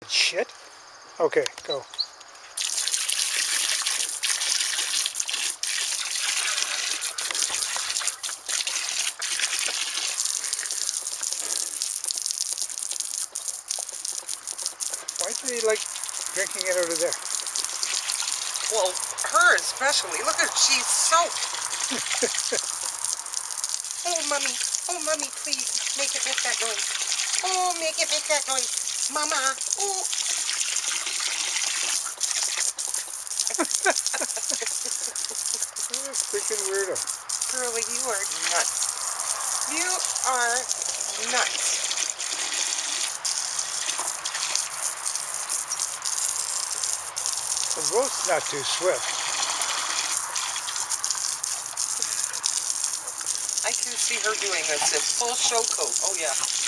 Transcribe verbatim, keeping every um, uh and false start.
Shit. Okay, go. Why do they like drinking it out of there? Well, her especially. Look at her, she's soaked. Oh, mommy. Oh, mommy, please. Make it make that noise. Oh, make it make that noise. Mama. Oh. Freaking weirdo. Girlie, you are nuts. You are nuts. The boat's not too swift. I can see her doing this in full show coat. Oh, yeah.